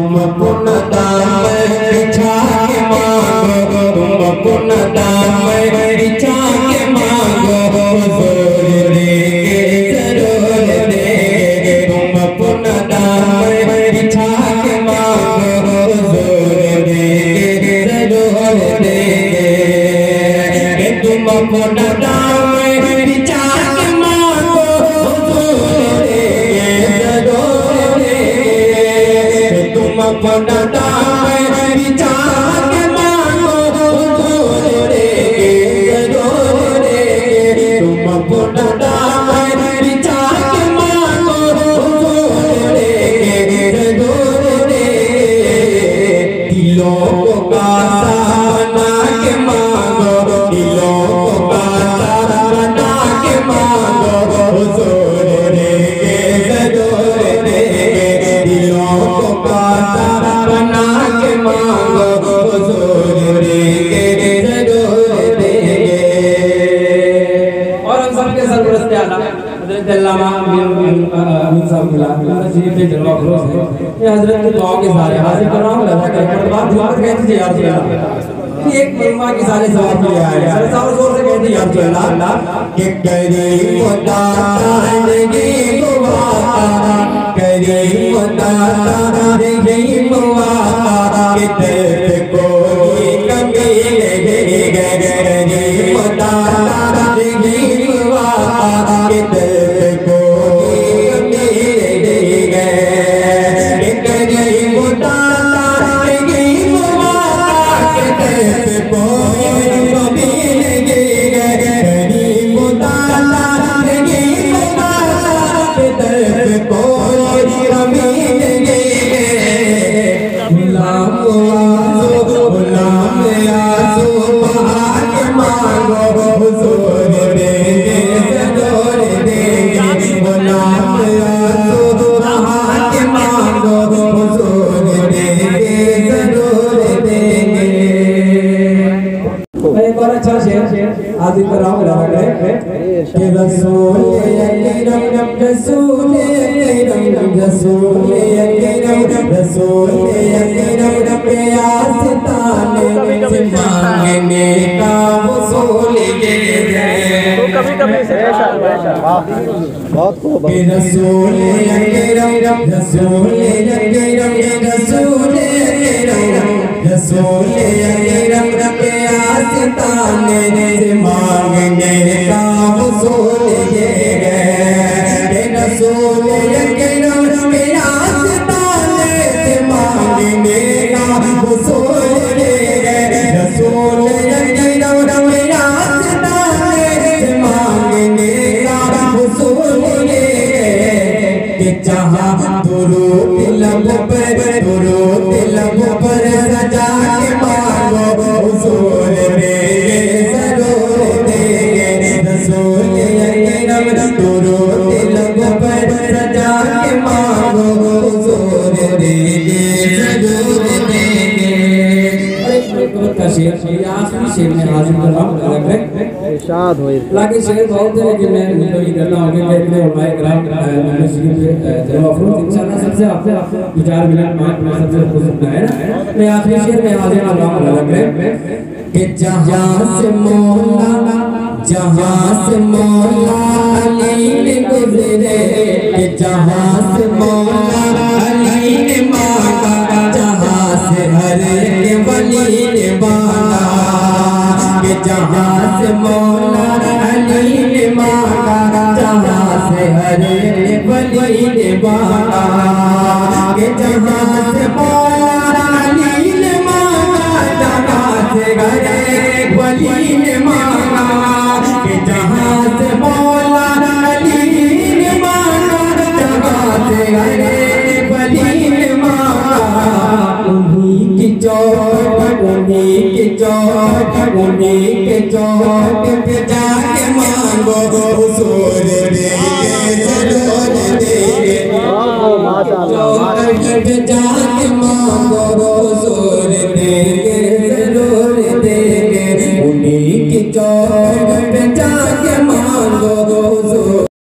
तुम पुन दाम बिछा के मांगो, तुम पुन दाम बिछा के मांगो, हुजूर देंगे जरूर देंगे। तुम पुन दाम बिछा के मांगो, हुजूर देंगे जरूर देंगे। तुम पुन दाम बिछा के मांगो, हुजूर देंगे जरूर देंगे। तुम पुन दाम बिछा के मांगो, हुजूर देंगे जरूर देंगे। तुम पुन दाम बिछा के मांगो, हुजूर देंगे जरूर देंगे। दिलों को कासा बना के मांगो, दिलों को कासा बना के मांगो, हुजूर देंगे जरूर देंगे। दिलों को कासा बना के मांगो, हुजूर देंगे जरूर देंगे। और हम सबके सरपरस्त आला हज़रत अल्लामा अमीन साहब के जलवा फरोज़ है। ये हज़रत की दुआ के सारे हाजिर कर रहा हूँ। अल्लाह के बाद दुआ कहते थे यार एक मम्मा की सारे सवाब के लिए आए हैं। सारे जोर से कहते यार तो अल्लाह के करीम दाता देगी मुआता, करीम दाता देगी मुआता, के दर्द कोई कमी नहीं गए। करीम दाता देगी मुआता, के दर्द कोई कमी नहीं गए। करीम दाता देगी मुआता, के दर्द कोई कमी नहीं गए। करीम दाता देगी मुआता, के दर्द कोई कमी नहीं गए। गुलाम आज़ो गुलाम आज़ो भाग मांगो, हुजूर देंगे जरूर देंगे। गुलाम आज़ो भाग मांगो, हुजूर देंगे जरूर देंगे। एक और अच्छा शेर हाजिर कर रहा हूँ कि रसूल अकरम रसूल अकरम रसूल अकरम रसूल अकरम के आस्ताने से मांगने का वसूल ये है। कभी से बहुत कि रसूल अकरम रसूल अकरम रसूल अकरम रसूल अकरम के आस्ताने से मांगने का वसूल ये है। रसूल अकरम के आस्ताने से मांगने का वसूल ये है। रसूल अकरम के आस्ताने से मांगने का वसूल ये है। कि जहाँ दुरूद लब पर सजा के मांगो, हुजूर देंगे जरूर देंगे। रसूल अकरम दुरूद लब पर सजा के मांगो, हुजूर देंगे जरूर देंगे। का शेर आखिरी शेर में हाजिर कर रहा हूँ। इरशाद हो लाके शेर बहुत है लेकिन मैं उनको ये कहता हूँ कि इतने उलमाए किराम मस्जिद पे जलवा फरोज़ इंशाअल्लाह सबसे आपसे 2-4 मिनट में सबसे कुछ सुनना है ना। मैं आखिरी शेर में हाजिर कर रहा हूँ कि जहाँ से मौला अली ने गुजरे, कि जहाँ से मौला अली ने मांगा, जहाँ से हर एक वली ने मांगा। कि जहाँ से मौला अली ने मांगा, जहाँ से हर एक वली ने मांगा। कि जहाँ से मौला अली ने मांगा, जहाँ से हर एक वली ने मांगा। कि जहाँ से मौला अली ने मांगा, जहाँ से हर एक वली ने मांगा। उन्हीं की चोट उन्हीं की चोट उन्हीं के चोट पे जाके मांगो,